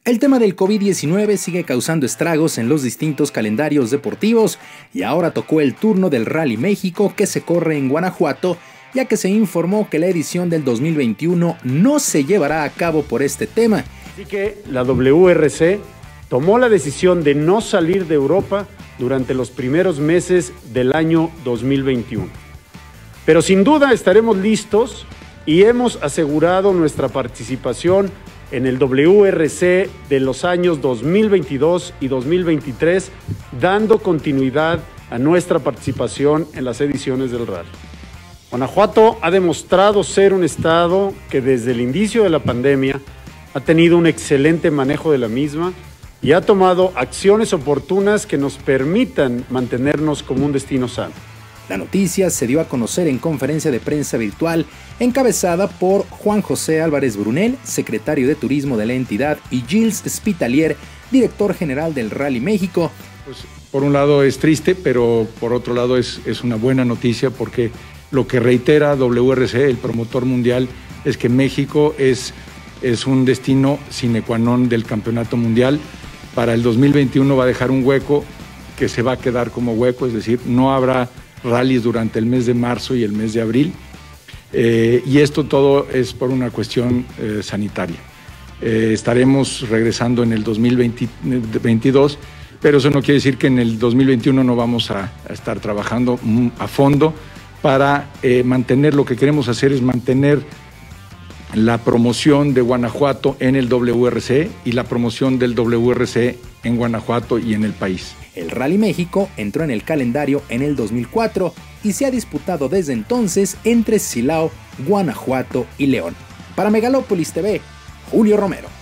El tema del COVID-19 sigue causando estragos en los distintos calendarios deportivos y ahora tocó el turno del Rally México que se corre en Guanajuato, ya que se informó que la edición del 2021 no se llevará a cabo por este tema. Así que la WRC tomó la decisión de no salir de Europa durante los primeros meses del año 2021. Pero sin duda estaremos listos y hemos asegurado nuestra participación en el WRC de los años 2022 y 2023, dando continuidad a nuestra participación en las ediciones del rally. Guanajuato ha demostrado ser un estado que desde el inicio de la pandemia ha tenido un excelente manejo de la misma y ha tomado acciones oportunas que nos permitan mantenernos como un destino sano. La noticia se dio a conocer en conferencia de prensa virtual encabezada por Juan José Álvarez Brunel, secretario de Turismo de la entidad, y Gilles Spitalier, director general del Rally México. Pues, por un lado es triste, pero por otro lado es una buena noticia porque lo que reitera WRC, el promotor mundial, es que México es un destino sine qua non del campeonato mundial. Para el 2021 va a dejar un hueco que se va a quedar como hueco, es decir, no habrá rallies durante el mes de marzo y el mes de abril, y esto todo es por una cuestión sanitaria. Estaremos regresando en el 2022, pero eso no quiere decir que en el 2021 no vamos a estar trabajando a fondo para mantener. Lo que queremos hacer es mantener la promoción de Guanajuato en el WRC y la promoción del WRC en Guanajuato y en el país. El Rally México entró en el calendario en el 2004 y se ha disputado desde entonces entre Silao, Guanajuato y León. Para Megalópolis TV, Julio Romero.